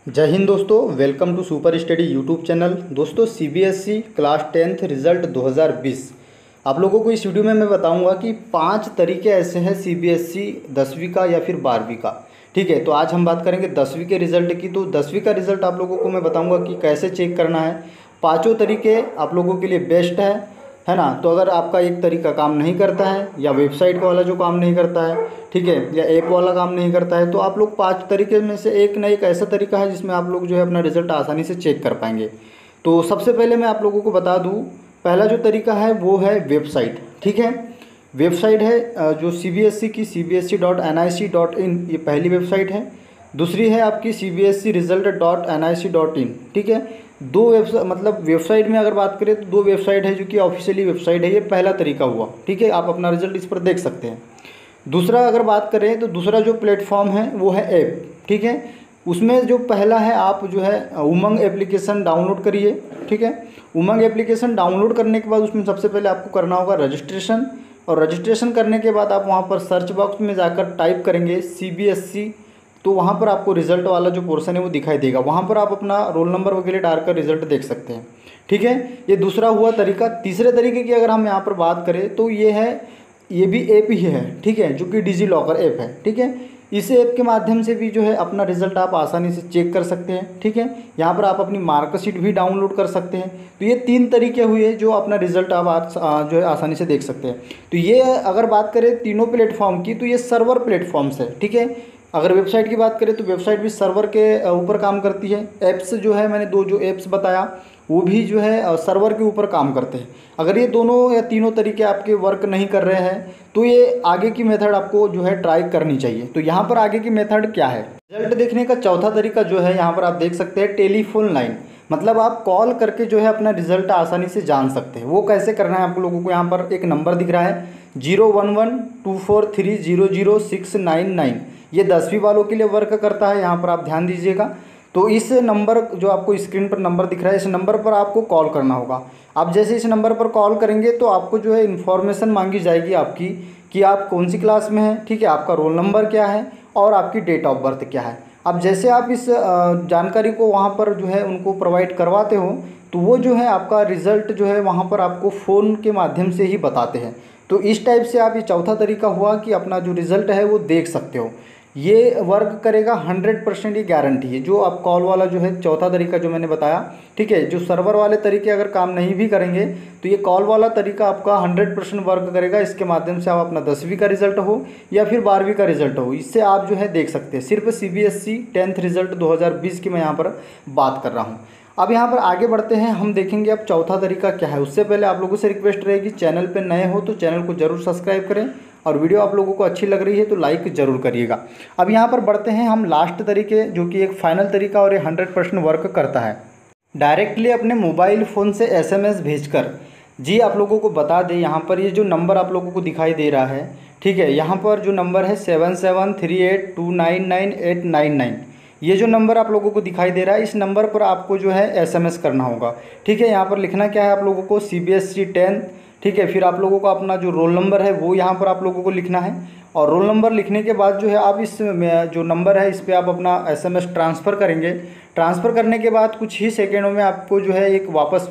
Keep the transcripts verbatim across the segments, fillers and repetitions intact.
जय हिंद दोस्तों, welcome to super study YouTube channel. दोस्तों सीबीएसई क्लास टेंथ रिज़ल्ट दो हज़ार बीस आप लोगों को इस वीडियो में मैं बताऊंगा कि पांच तरीके ऐसे हैं सीबीएसई दसवीं का या फिर बारहवीं का। ठीक है, तो आज हम बात करेंगे दसवीं के रिज़ल्ट की। तो दसवीं का रिज़ल्ट आप लोगों को मैं बताऊंगा कि कैसे चेक करना है। पाँचों तरीके आप लोगों के लिए बेस्ट है है ना। तो अगर आपका एक तरीका काम नहीं करता है या वेबसाइट वाला जो काम नहीं करता है, ठीक है, या ऐप वाला काम नहीं करता है, तो आप लोग पांच तरीके में से एक ना एक ऐसा तरीका है जिसमें आप लोग जो है अपना रिज़ल्ट आसानी से चेक कर पाएंगे। तो सबसे पहले मैं आप लोगों को बता दूं, पहला जो तरीका है वो है वेबसाइट। ठीक है, वेबसाइट है जो सी बी एस ई की C B S E dot N I C dot in, ये पहली वेबसाइट है। दूसरी है आपकी C B S E result dot N I C dot in. ठीक है, दो वेबसाइट मतलब वेबसाइट में अगर बात करें तो दो वेबसाइट है जो कि ऑफिशियली वेबसाइट है। ये पहला तरीका हुआ। ठीक है, आप अपना रिजल्ट इस पर देख सकते हैं। दूसरा अगर बात करें तो दूसरा जो प्लेटफॉर्म है वो है ऐप। ठीक है, उसमें जो पहला है, आप जो है उमंग एप्लीकेशन डाउनलोड करिए। ठीक है, उमंग एप्लीकेशन डाउनलोड करने के बाद उसमें सबसे पहले आपको करना होगा रजिस्ट्रेशन, और रजिस्ट्रेशन करने के बाद आप वहाँ पर सर्च बॉक्स में जाकर टाइप करेंगे सी बी एस ई, तो वहाँ पर आपको रिज़ल्ट वाला जो पोर्शन है वो दिखाई देगा। वहाँ पर आप अपना रोल नंबर वगैरह डालकर रिज़ल्ट देख सकते हैं। ठीक है, ये दूसरा हुआ तरीका। तीसरे तरीके की अगर हम यहाँ पर बात करें तो ये है, ये भी ऐप ही है। ठीक है, जो कि डिजी लॉकर ऐप है। ठीक है, इस ऐप के माध्यम से भी जो है अपना रिज़ल्ट आप आसानी से चेक कर सकते हैं। ठीक है, यहाँ पर आप अपनी मार्कशीट भी डाउनलोड कर सकते हैं। तो ये तीन तरीके हुए जो अपना रिज़ल्ट आप आज जो है आसानी से देख सकते हैं। तो ये अगर बात करें तीनों प्लेटफॉर्म की, तो ये सर्वर प्लेटफॉर्म्स है। ठीक है, अगर वेबसाइट की बात करें तो वेबसाइट भी सर्वर के ऊपर काम करती है। ऐप्स जो है, मैंने दो जो ऐप्स बताया वो भी जो है सर्वर के ऊपर काम करते हैं। अगर ये दोनों या तीनों तरीके आपके वर्क नहीं कर रहे हैं तो ये आगे की मेथड आपको जो है ट्राई करनी चाहिए। तो यहाँ पर आगे की मेथड क्या है, रिजल्ट देखने का चौथा तरीका जो है यहाँ पर आप देख सकते हैं टेलीफोन लाइन। मतलब आप कॉल करके जो है अपना रिजल्ट आसानी से जान सकते हैं। वो कैसे करना है आप लोगों को, यहाँ पर एक नंबर दिख रहा है zero one one two four three zero zero six nine nine. ये दसवीं वालों के लिए वर्क करता है, यहाँ पर आप ध्यान दीजिएगा। तो इस नंबर जो आपको स्क्रीन पर नंबर दिख रहा है, इस नंबर पर आपको कॉल करना होगा। आप जैसे इस नंबर पर कॉल करेंगे तो आपको जो है इन्फॉर्मेशन मांगी जाएगी आपकी कि आप कौन सी क्लास में हैं। ठीक है, आपका रोल नंबर क्या है और आपकी डेट ऑफ बर्थ क्या है। अब जैसे आप इस जानकारी को वहाँ पर जो है उनको प्रोवाइड करवाते हो तो वो जो है आपका रिज़ल्ट जो है वहाँ पर आपको फ़ोन के माध्यम से ही बताते हैं। तो इस टाइप से आप, ये चौथा तरीका हुआ कि अपना जो रिज़ल्ट है वो देख सकते हो। ये वर्क करेगा हंड्रेड परसेंट, ये गारंटी है। जो आप कॉल वाला जो है चौथा तरीका जो मैंने बताया, ठीक है, जो सर्वर वाले तरीके अगर काम नहीं भी करेंगे तो ये कॉल वाला तरीका आपका हंड्रेड परसेंट वर्क करेगा। इसके माध्यम से आप अपना दसवीं का रिजल्ट हो या फिर बारहवीं का रिजल्ट हो, इससे आप जो है देख सकते हैं। सिर्फ C B S E tenth result दो हज़ार बीस की मैं यहाँ पर बात कर रहा हूँ। अब यहाँ पर आगे बढ़ते हैं, हम देखेंगे अब चौथा तरीका क्या है। उससे पहले आप लोगों से रिक्वेस्ट रहेगी, चैनल पर नए हो तो चैनल को जरूर सब्सक्राइब करें, और वीडियो आप लोगों को अच्छी लग रही है तो लाइक ज़रूर करिएगा। अब यहाँ पर बढ़ते हैं हम लास्ट तरीके, जो कि एक फाइनल तरीका और ये हंड्रेड परसेंट वर्क करता है। डायरेक्टली अपने मोबाइल फ़ोन से एस एम एस भेजकर, जी आप लोगों को बता दें, यहाँ पर ये जो नंबर आप लोगों को दिखाई दे रहा है, ठीक है, यहाँ पर जो नंबर है seven seven three eight two nine nine eight nine nine, ये जो नंबर आप लोगों को दिखाई दे रहा है, इस नंबर पर आपको जो है एस एम एस करना होगा। ठीक है, यहाँ पर लिखना क्या है आप लोगों को, C B S E tenth. ठीक है, फिर आप लोगों को अपना जो रोल नंबर है वो यहाँ पर आप लोगों को लिखना है, और रोल नंबर लिखने के बाद जो है आप इस जो नंबर है इस पर आप अपना एस एम एस ट्रांसफ़र करेंगे। ट्रांसफ़र करने के बाद कुछ ही सेकेंडों में आपको जो है एक वापस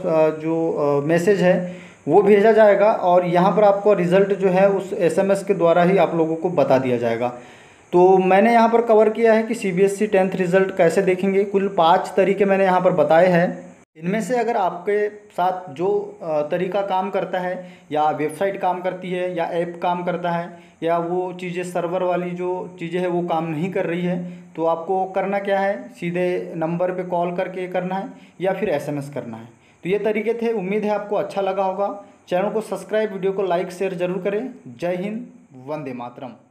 जो मैसेज है वो भेजा जाएगा, और यहाँ पर आपको रिज़ल्ट जो है उस एस एम एस के द्वारा ही आप लोगों को बता दिया जाएगा। तो मैंने यहाँ पर कवर किया है कि C B S E tenth result कैसे देखेंगे। कुल पाँच तरीके मैंने यहाँ पर बताए हैं। इनमें से अगर आपके साथ जो तरीका काम करता है, या वेबसाइट काम करती है, या ऐप काम करता है, या वो चीज़ें सर्वर वाली जो चीज़ें हैं वो काम नहीं कर रही है, तो आपको करना क्या है, सीधे नंबर पे कॉल करके करना है या फिर एस एम एस करना है। तो ये तरीके थे, उम्मीद है आपको अच्छा लगा होगा। चैनल को सब्सक्राइब, वीडियो को लाइक शेयर ज़रूर करें। जय हिंद, वंदे मातरम।